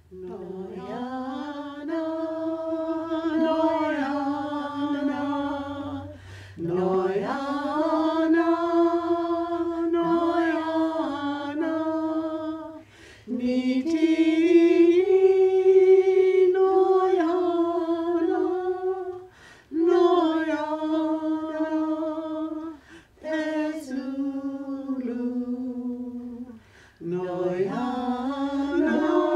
Noyana, Noyana, Noyana, Noyana, Niti, Noyana, Noyana, Pesulu, Noyana,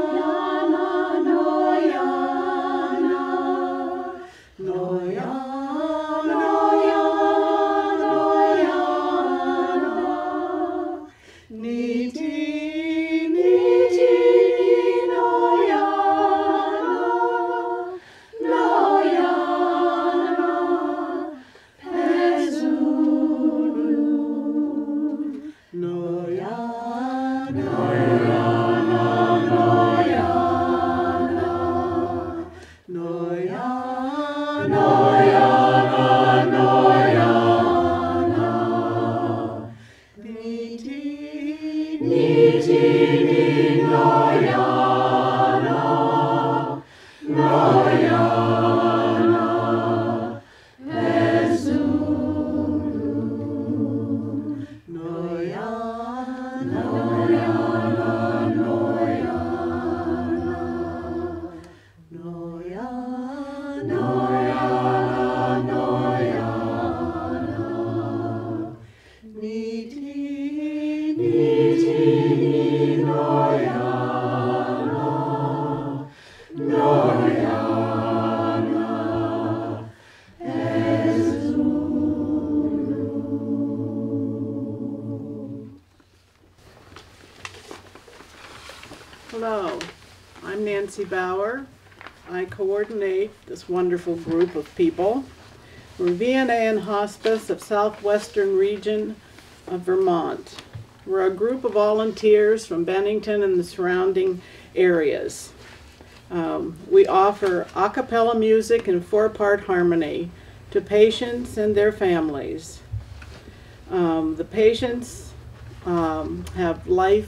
Hello, I'm Nancy Bauer. I coordinate this wonderful group of people. We're VNA and Hospice of Southwestern Region of Vermont. We're a group of volunteers from Bennington and the surrounding areas. We offer a cappella music in 4-part harmony to patients and their families. The patients have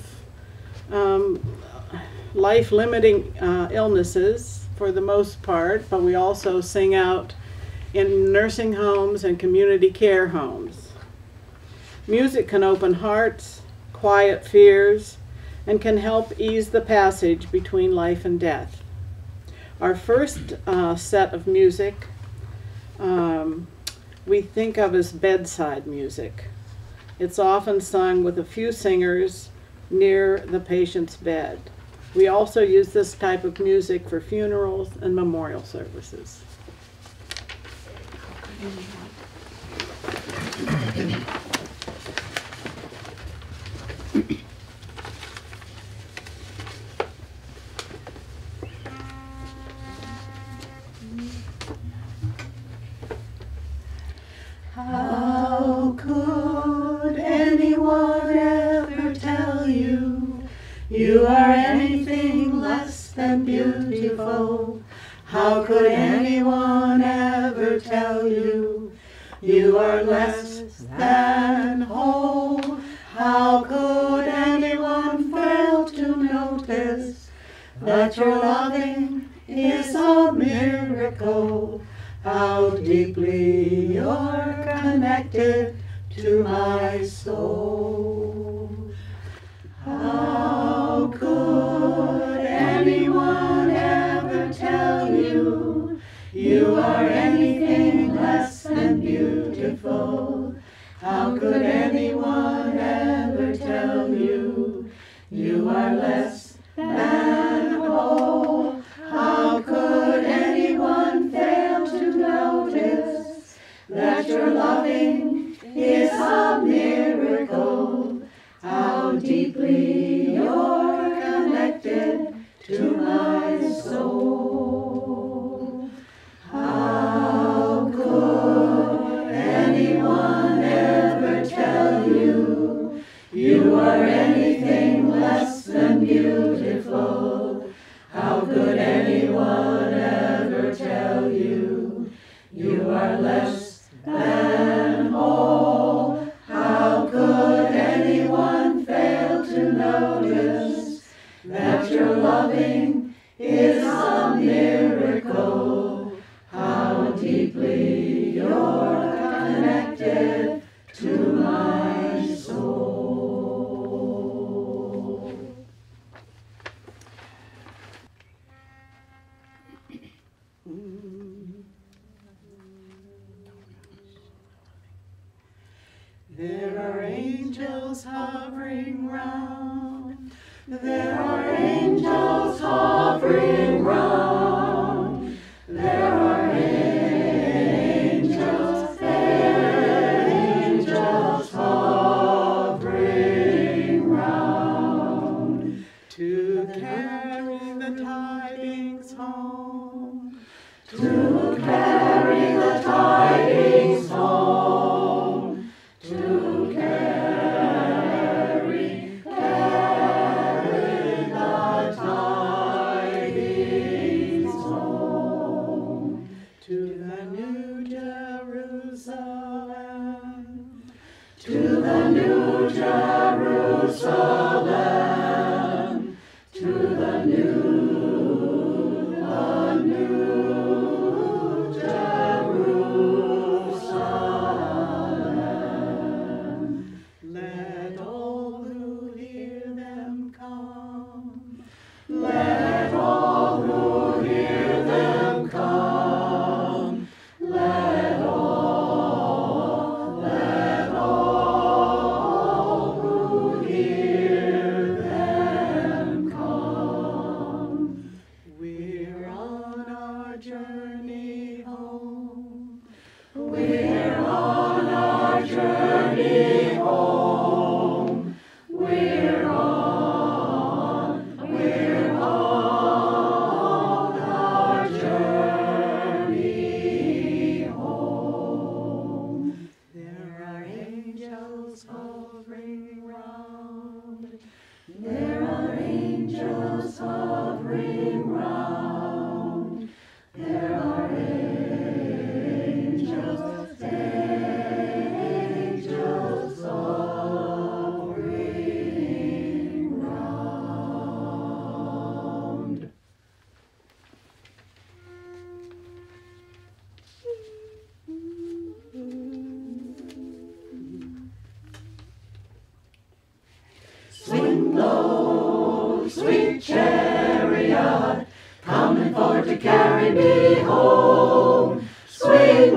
life-limiting illnesses for the most part, but we also sing out in nursing homes and community care homes. Music can open hearts, quiet fears, and can help ease the passage between life and death. Our first set of music we think of as bedside music. It's often sung with a few singers near the patient's bed. We also use this type of music for funerals and memorial services. How could anyone ever tell you you are anything less than beautiful? How could anyone ever tell you you are less than whole? How could anyone fail to notice that your loving is a miracle? How deeply you're connected to my soul. How could anyone ever tell you you are anything less than beautiful? How could anyone ever tell you you are less than whole? How could anyone fail to notice that your loving is a miracle? How deeply you're connected to my soul. How could anyone ever tell you you are anything less than beautiful? How could anyone ever tell you you are less than whole? How could anyone fail to notice that your loving is a miracle. How deeply you're connected to my soul. There are angels hovering round. There are angels hovering round. There are angels hovering round To carry the tidings home. to carry the tidings home, to carry the tidings home, To the New Jerusalem. to the New Jerusalem, to the New Jerusalem. Let all who hear them come. Let all who hear them come. Let all who hear them come. We're on our journey home. We're on our journey home. We're on our journey home. There are angels hovering round. There are angels hovering round. There are angels hovering round. Swing low, sweet chariot, coming for to carry me home. Swing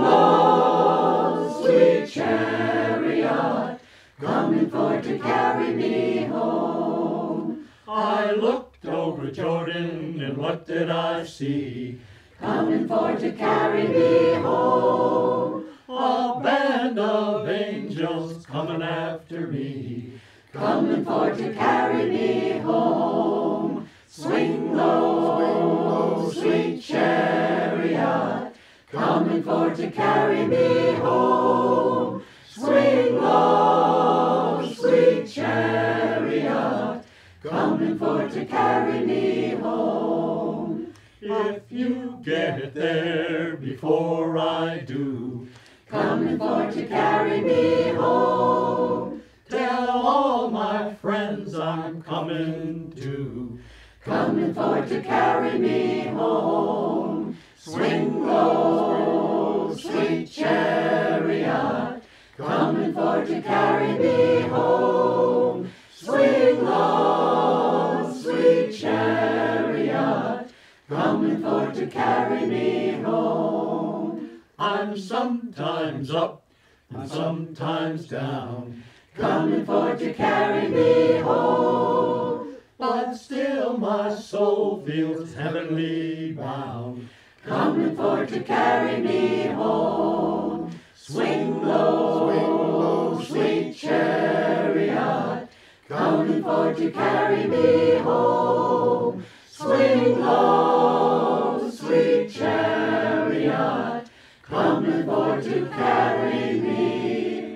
low, sweet chariot, coming for to carry me home. I looked over Jordan, and what did I see? Coming for to carry me home. A band of angels coming after me. Coming for to carry me home. Swing low, sweet chariot, coming for to carry me home. Swing low, sweet chariot, coming for to carry me home. If you get there before I do, Coming for to carry me home. tell all my friends I'm coming too. Coming for to carry me home. Swing low, sweet chariot, coming for to carry me home. Swing low, sweet chariot, coming for to carry me home. I'm sometimes up and sometimes down, Coming for to carry me home. but still my soul feels heavenly bound. Coming for to carry me home. Swing low, sweet chariot, coming for to carry me home. Swing low, sweet chariot, coming for to carry me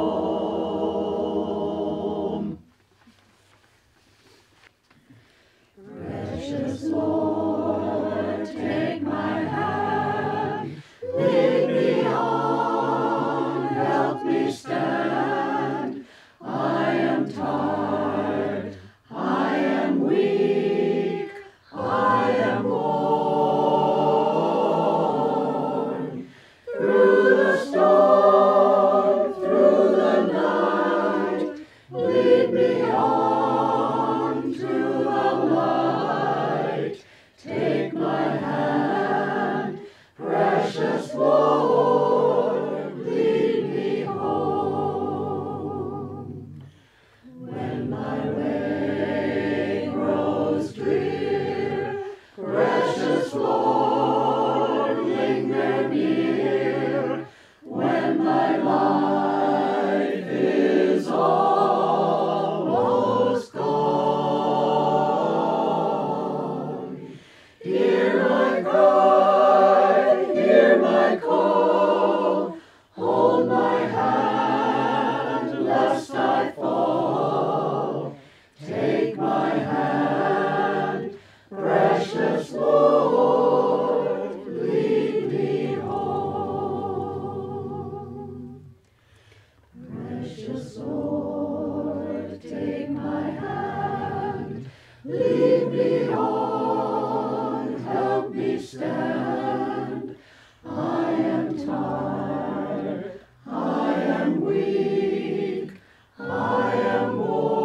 home. Precious Lord, take my hand, lead me on, help me stand. I am tired, I am weak, on, help me stand. I am tired, I am weak, I am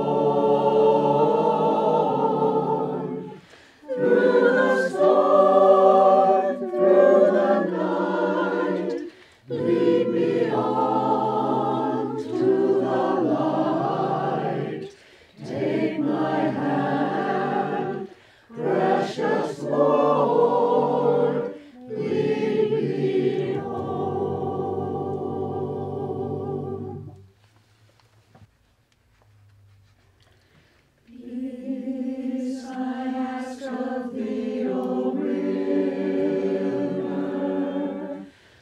worn. Through the storm, through the night, lead me on to the light. Take my hand, precious Lord, lead me home. Peace I ask of thee, O river.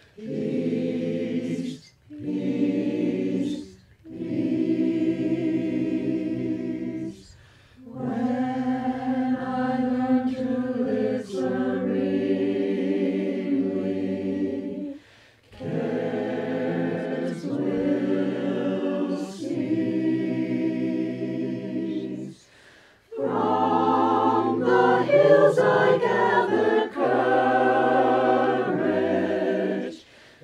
Peace, peace, peace. When I learn to live serenely, cares will cease. From the hills I gather courage,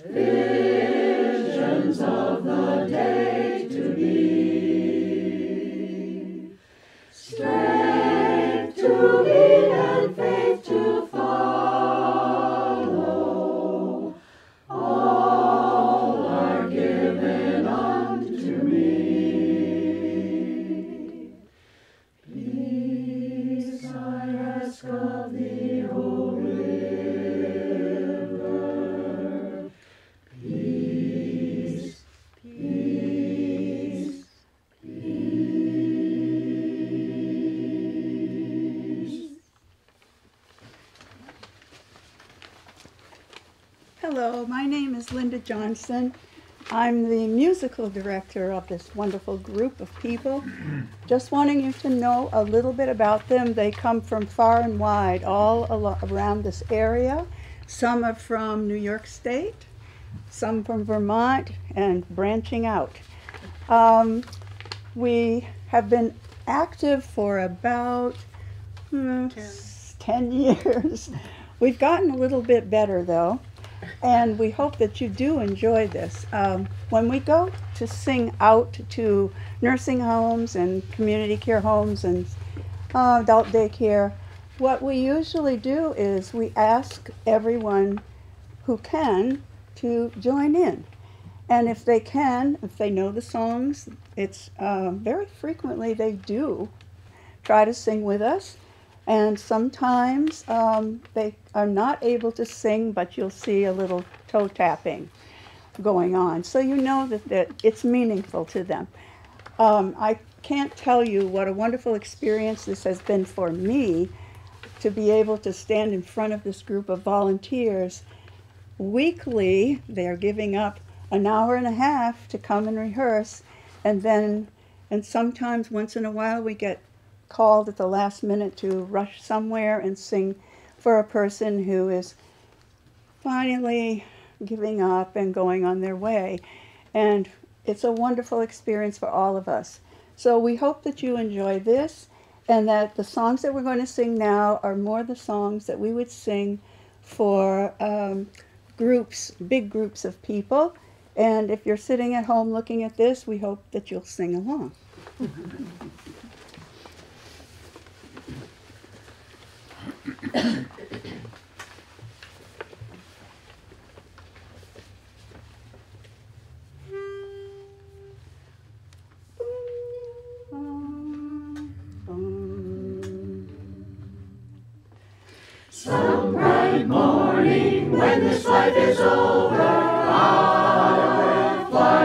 visions of the day to be. Strength to lead and faith to follow, all are given unto me. Peace I ask of thee, O river. Peace, peace, peace. Hello, my name is Linda Johnson. I'm the musical director of this wonderful group of people. Just wanting you to know a little bit about them. They come from far and wide, all around this area. Some are from New York State, some from Vermont, and branching out. We have been active for about 10 years. We've gotten a little bit better though, and we hope that you do enjoy this. When we go to sing out to nursing homes and community care homes and adult daycare, what we usually do is we ask everyone who can to join in. And if they can, if they know the songs, it's very frequently they do try to sing with us. And sometimes they are not able to sing, but you'll see a little toe tapping going on. So you know that it's meaningful to them. I can't tell you what a wonderful experience this has been for me to be able to stand in front of this group of volunteers. Weekly, they're giving up an hour and a half to come and rehearse, and sometimes once in a while we get called at the last minute to rush somewhere and sing for a person who is finally giving up and going on their way. And it's a wonderful experience for all of us. So we hope that you enjoy this, and that the songs that we're going to sing now are more the songs that we would sing for groups, big groups of people. And if you're sitting at home looking at this, we hope that you'll sing along. Some bright morning when this life is over, I'll fly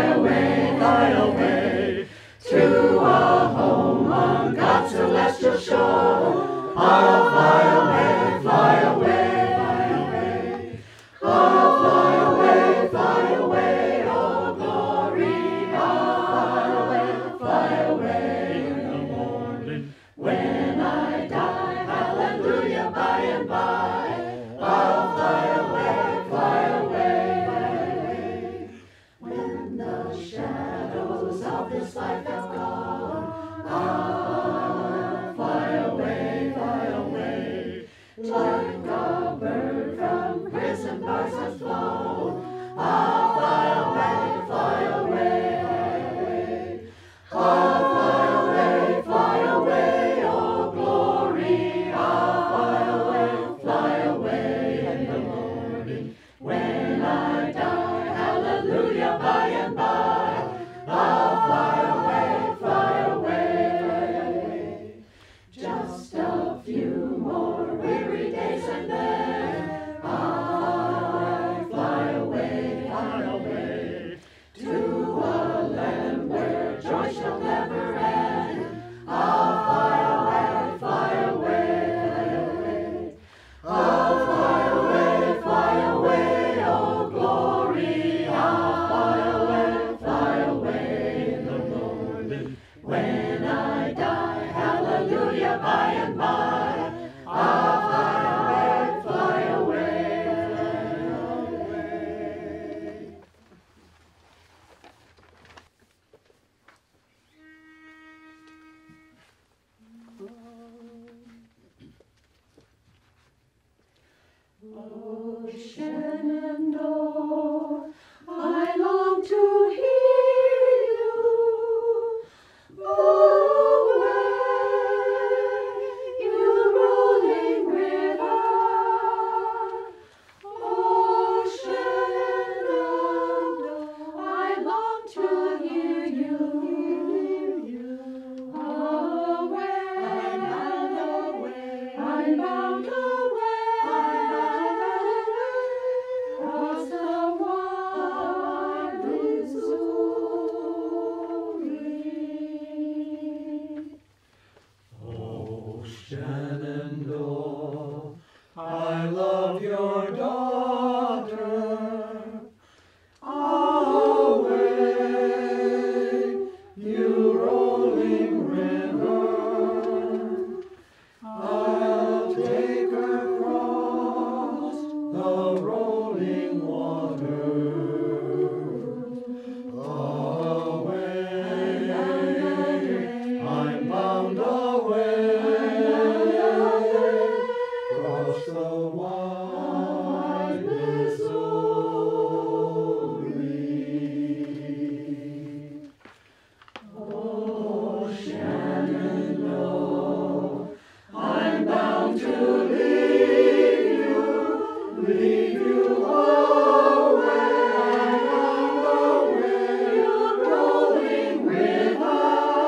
away to a home on God's celestial shore. I'll fly away, fly away, fly away. I'll fly away, oh glory. I'll fly away in the morning when I die. Hallelujah, by and by. I'll fly away, fly away, fly away. When the shadows of this life have gone, I'll fly away, fly away. like a bird from prison bars that flow. I'll fly away, fly away, I'll fly away, oh glory. I'll fly away in the morning. When I die, hallelujah, by and by, I'll fly away. Just a few more weary days and then I'll fly away to a land where joy shall never end. I'll fly away, I'll fly away, oh glory. I'll fly away in the morning. When I die, hallelujah, by and by, I'll fly away. Oh, Shenandoah, I long to hear you. Away, you rolling river. Oh, Shenandoah, I long to hear you. Away, I'm bound away. Across the wide Missouri. Oh, Shenandoah, I love your daughter. Away, you rolling river. I'll take her across the rolling waters. Away, I'm bound away, across the wide Missouri. Oh, Shenandoah, I'm bound to leave you away, you rolling river,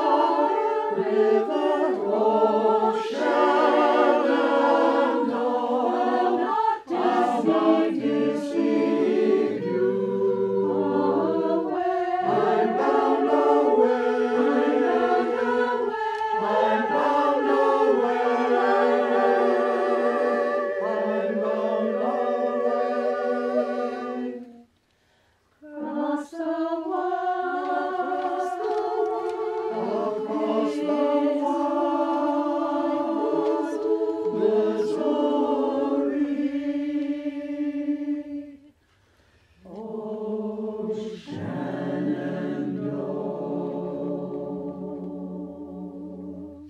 oh Shenandoah, I'll not deceive you. I'm bound away, I'm bound away, I'm bound away. Across the wide Missouri. Oh, Shenandoah.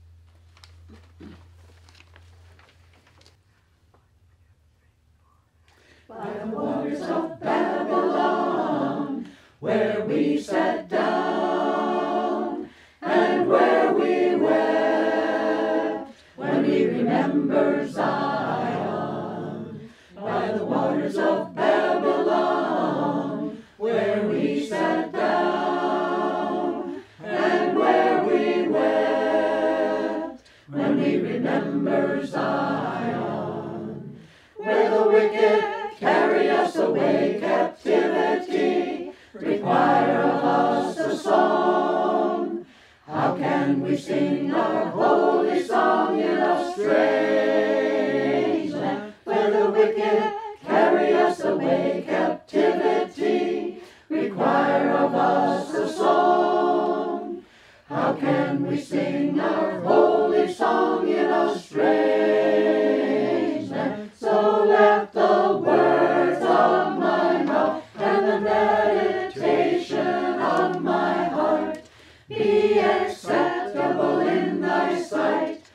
By the waters of Babylon, where we sat down and where we wept when we remember Zion. By the waters of Babylon, where we sat down and where we wept when we remember Zion. Where the wicked carry us away captivity, require of us a song. How can we sing our holy song in a strange land? Where the wicked carry us away captivity, require of us a song. How can we sing our holy song in a strange land? So let the words of my mouth and the meditation of my heart be acceptable in thy sight,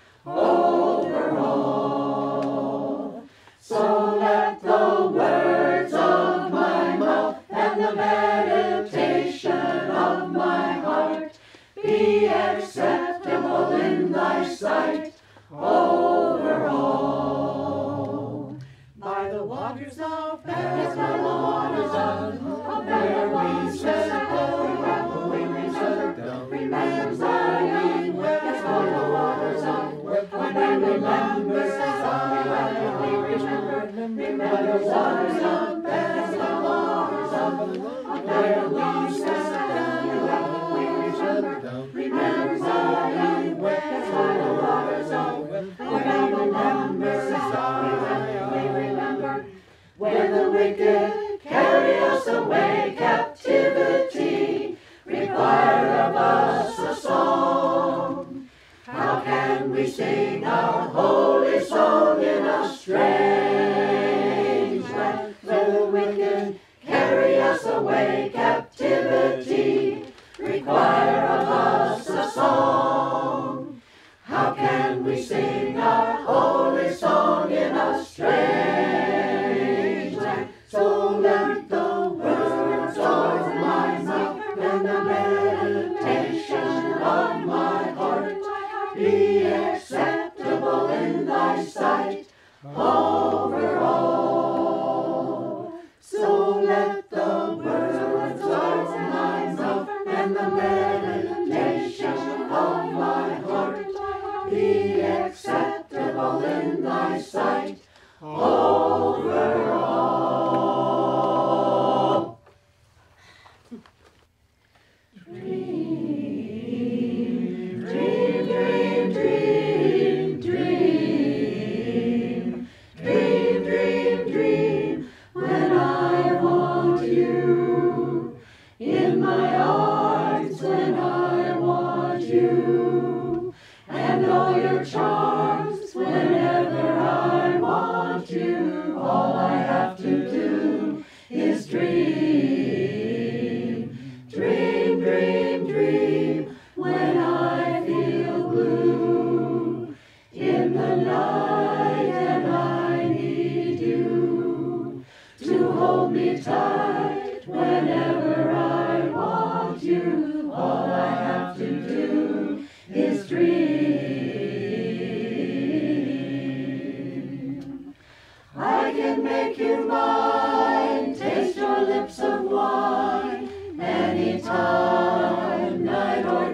waters of Paradise, by the waters of Paradise, we said go, we remember, remember Zion, yes, by the waters of, when we remember Zion, we remember waters of Paradise, by the waters of Paradise, we said go, we remember Zion, yes, by the waters of, when we remember Zion, we remember, when the wicked carry us away, captivity require of us a song. How can we sing our holy song in a strange land? When the wicked carry us away, captivity require of us a song. How can we sing our holy song in a strange land? So let the words of my mouth and the meditation of my heart be acceptable in thy sight over all. So let the words of my mouth and the meditation of my heart be acceptable in thy sight over all. Dream, dream, dream, dream, dream, dream, dream, dream, when I want you in my arms, when I want you, and all your charms, whenever I want you, all I have to do is dream, dream, dream, dream, when I feel blue in the night and I need you to hold me tight whenever I want you, all I have to do is dream. I can make you mine, taste your lips of wine, anytime, night or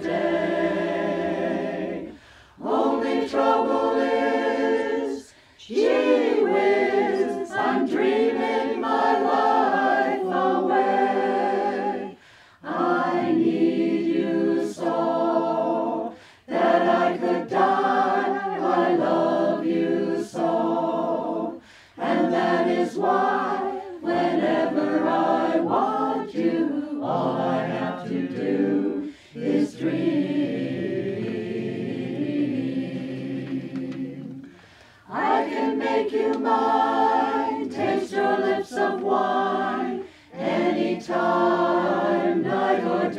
day. Only trouble is, gee whiz, I'm dreaming my life away. I need you so that I could die. I love you so, and that is why whenever I want you, all I have to do is dream. I can make you mine, taste your lips of wine, anytime, night or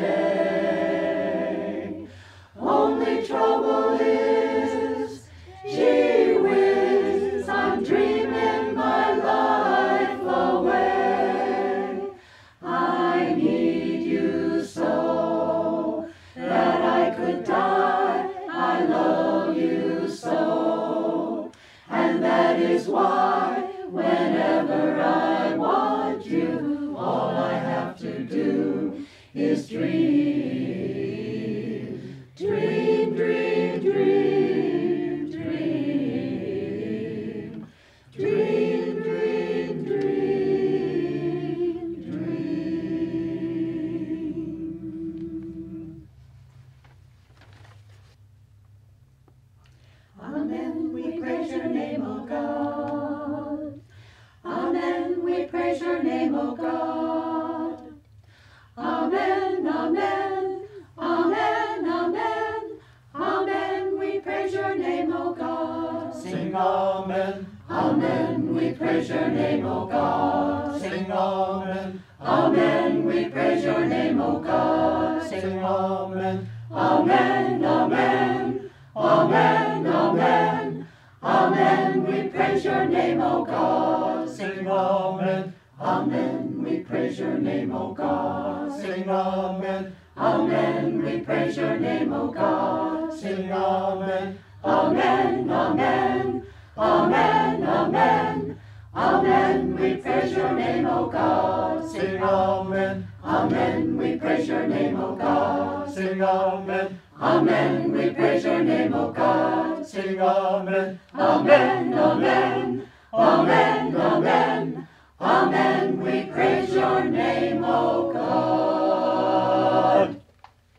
day. Only trouble is, gee whiz, I'm dreaming my life away. I need you so that I could die. I love you so, and that is why whenever I want you, all I have to do is dream, dream, dream, dream, dream, dream, dream, dream, dream. Amen, we praise your name, O God. Amen, we praise your name, O God. Amen, amen, amen, amen, amen, we praise your name, O God. Sing amen, Amen, we praise your name, O God. sing amen, Amen, we praise your name, O God. sing amen, Amen, amen, amen, amen, amen, we praise your name, O God. sing amen, Amen, we praise your name, O God. sing amen, Amen, we praise your name, O God. sing amen, Amen, amen, amen, amen, Amen, we praise your name, O God. Sing amen. Amen, we praise your name, O God. Sing amen. Amen, we praise your name, O God. Sing amen. Amen, amen, amen, amen. Amen, we praise your name, O God.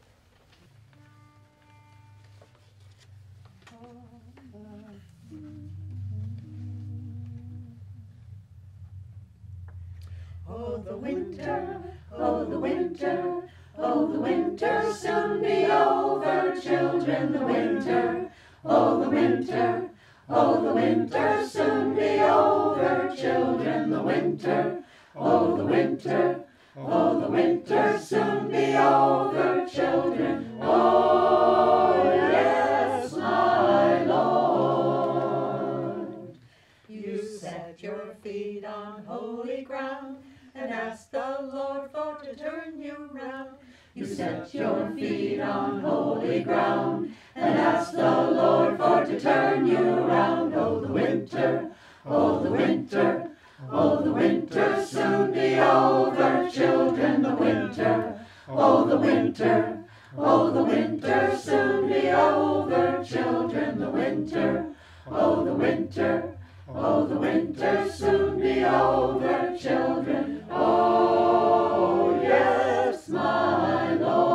Oh, the winter, oh, the winter, oh, the winter soon be over, children, the winter, oh, the winter, oh, the winter soon be over, children, the winter, oh, the winter, oh, the winter soon be over, children, oh, yes, my Lord. You set your feet on holy ground and ask the Lord for to turn you round. You set your feet on holy ground and ask the Lord for to turn you round. Oh, the winter, oh, the winter, oh, the winter soon be over, children, the winter, oh, the winter, oh, the winter soon be over, children, the winter, oh, the winter, oh, the winter soon be over, children, oh, yes, my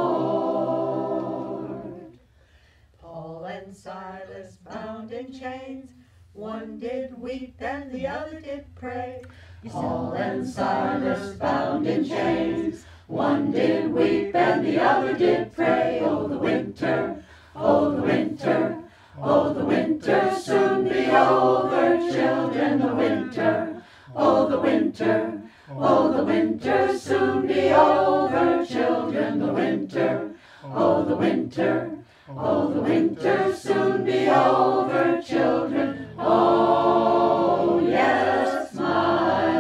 Lord. Paul and Silas bound in chains, one did weep and the other did pray. Paul and Silas bound in chains, one did weep and the other did pray. Oh, the winter, oh, the winter, oh, the winter soon be over, children, the winter, oh, the winter, oh, the winter soon be over, children, the winter, oh, the winter, oh, the winter soon be over, children, oh, yes, my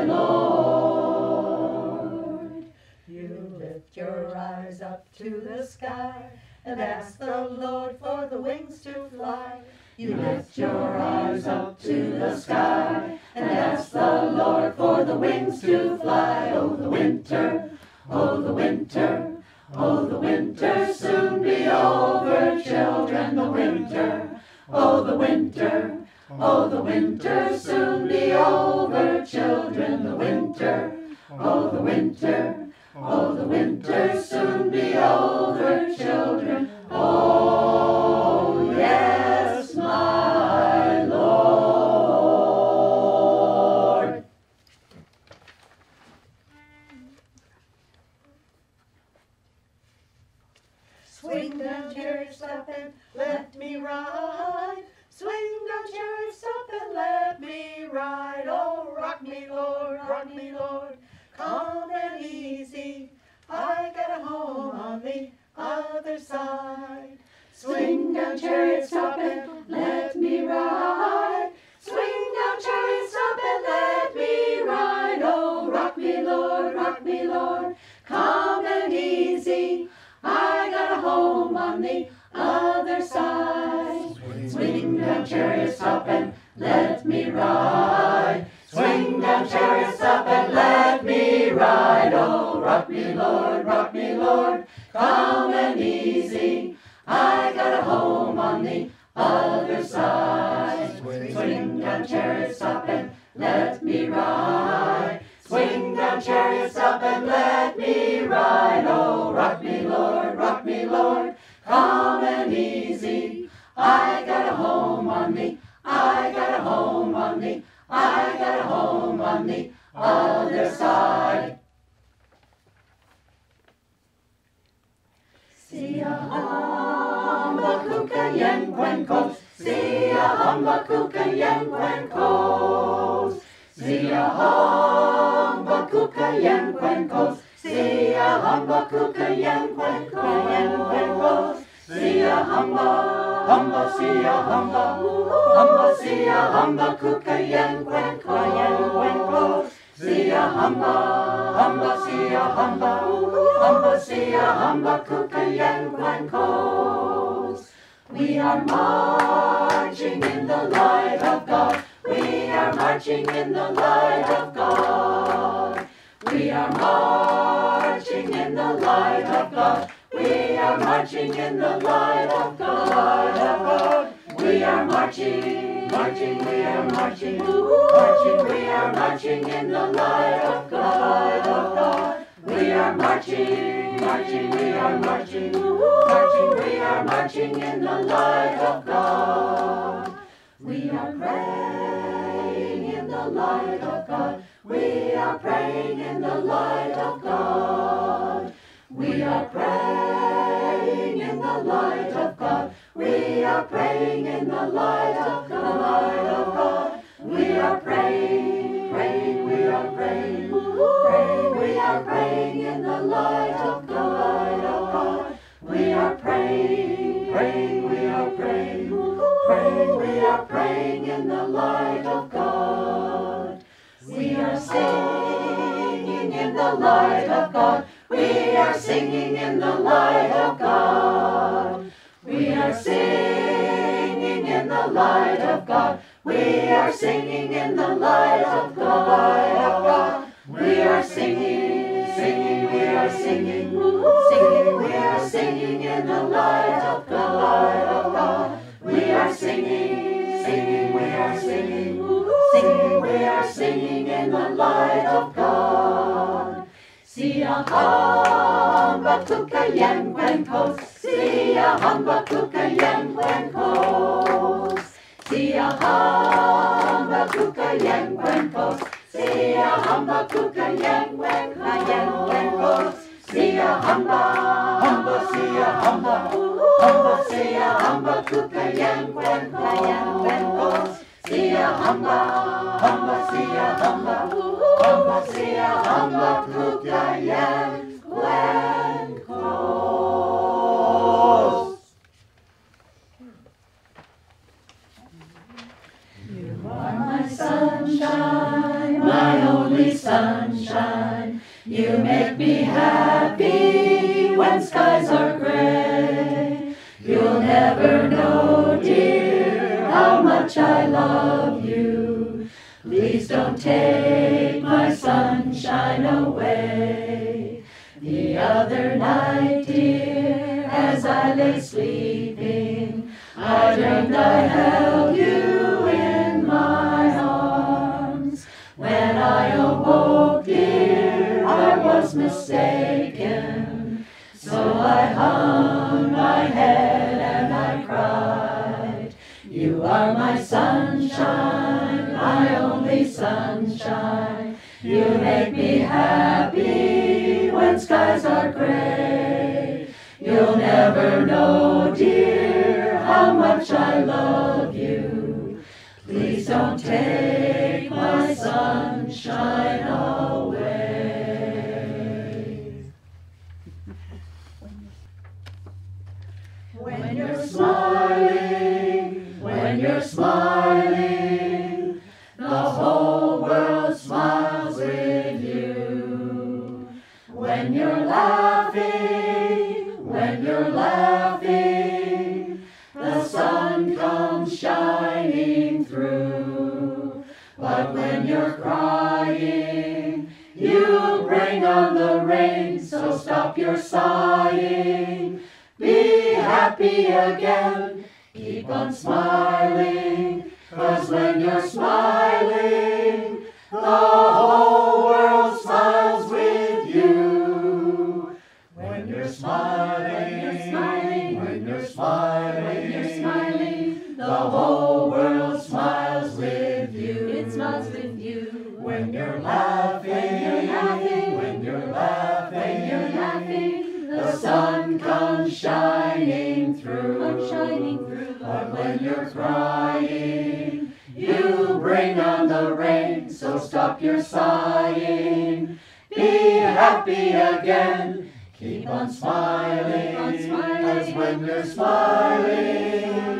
Lord. You lift your eyes up to the sky and ask the Lord for the wings to fly. You lift your eyes up to the sky and ask the Lord for the wings to fly. Oh, the winter, oh, the winter, oh, the winter soon be over, children, the winter, oh, the winter, oh, the winter soon be over, children, the winter, oh, the winter, oh, the winter soon be over, children, oh, yes, my Lord. Swing down, chariot, stop and let me ride. Swing down, chariot, stop and let me ride. Oh, rock me, Lord, calm and easy. I got a home on the other side. Swing down, chariot, stop and let me ride. Swing down, chariot, stop and let me ride. Oh, rock me, Lord, calm and easy. I got a home on the other side. Swing down, chariot, stop and let me ride. Swing down, chariot, stop and let me ride. Oh, rock me, Lord, calm and easy. I got a home on the other side. Swing down, chariot, stop and let me ride. Swing down, chariot, stop and let me ride. Oh, rock me, Lord, calm and easy. I got a home on the, I got a home on the, I got a home on the other side. Sia hamba kuka yen cuencos, sia hamba kuka yen cuencos, sia hamba kuka yen cuencos, sia hamba kuka yen cuencos, sia hamba, sia hamba kuka yen cuencos, sia hamba, sia hamba kuka yen cuencos. We are marching in the light of God. We are marching marching in the light of God. We are marching in the light of God. We are marching in the light of God. We are marching, marching, we are marching, marching, we are marching in the light of God. We are marching, marching, we are marching, marching, we are marching in the light of God. We are praying in the light of God. We are praying in the light of God. We are praying in the light of God. We are praying in the light of God. We are praying, praying, we are praying, praying, we are praying in the light of God. We are praying, praying, we are praying, praying, we are praying in the light of God. We are singing in the light of God. We are singing in the light of God. We are singing in the light of God. We are singing in the light of God. We are singing, singing, we are singing, singing, we are singing in the light of God. We are singing, singing, we are singing, singing, we are singing in the light of God. Sia hamba kuka yang kos, sia hamba kuka yang kos, sia hamba kuka yang kos, sia hamba kuka yang kos, sia hamba, hamba sia hamba, hamba sia hamba kuka yang kos, sia hamba, hamba sia hamba, hamba sia hamba kuka yang kos. You are my sunshine, my only sunshine. You make me happy when skies are gray. You'll never know, dear, how much I love you. Please don't take my sunshine away. The other night, dear, as I lay sleeping, I dreamed I held you in my arms. When I awoke, dear, I was mistaken. So I hung my head and I cried. You are my sunshine, my only sunshine. You make me happy when skies are gray. You'll never know, dear, how much I love you. Please don't take my sunshine away. When you're smiling, when you're smiling, the whole world smiles with you. When you're laughing, when you're laughing, the sun comes shining through. But when you're crying, you bring on the rain, so stop your sighing. Be happy again, keep on smiling, 'cause when you're smiling, the whole world smiles with you. When you're smiling, when you're smiling, the whole world smiles with you. It smiles with you. When you're laughing, when you're laughing, the sun comes shining through. But when you're crying, you bring on the rain, so stop your sighing. Be happy again, keep on smiling, 'cause when you're smiling,